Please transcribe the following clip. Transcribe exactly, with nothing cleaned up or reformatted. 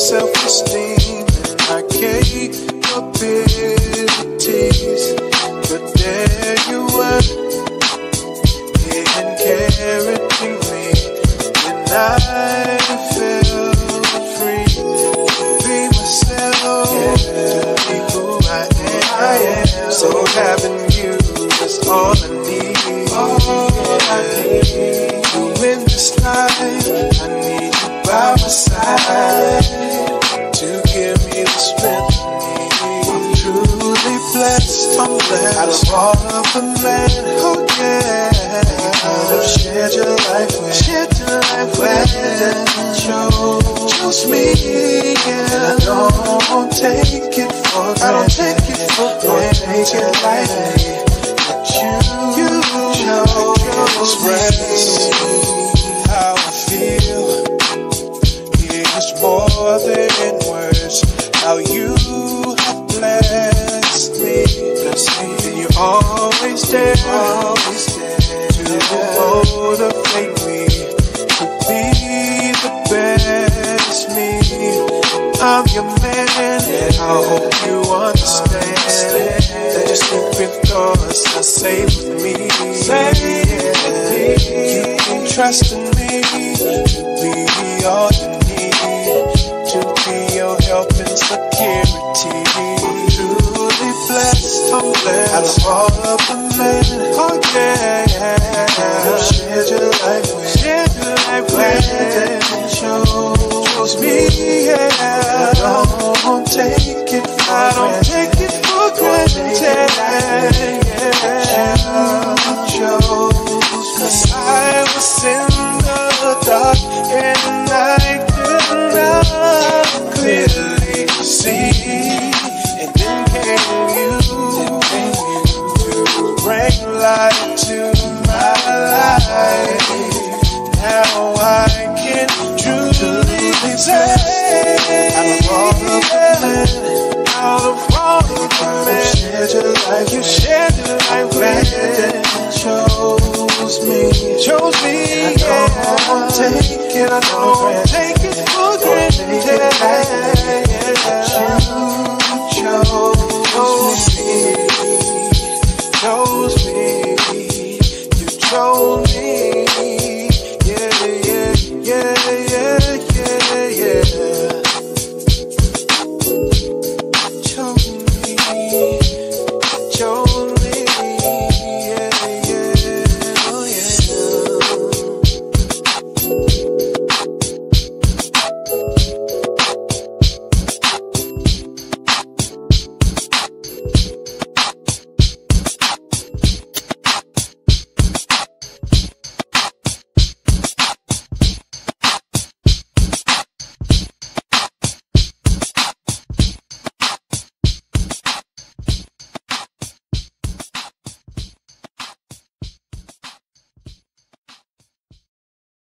self-esteem and my capabilities. But there you were, inheriting me when I felt free to be myself, to be who I am. I am. So having you is all I need. All I need. You in this life, I need you by my side to give me the strength I need. I'm truly blessed, I'm blessed. Out of all of the men, oh yeah, I've shared your life with, shared your life with, chose, chose me, and I don't take it for granted. I don't take it for granted. Take it lightly, but you, you chose express how I feel. It's more than words. How you have blessed me, blessed me. And you're always there, always there to motivate me to be the best me. I'm your man, and I hope you understand that your stupid thoughts are safe with me. Safe with me. You can trust in me to be all you need, to be your help and security. I'm truly blessed, I'm blessed. Out of all of the men, oh yeah, I've shared your life with, shared your life with, chose, chose me, yeah. I don't take it for granted.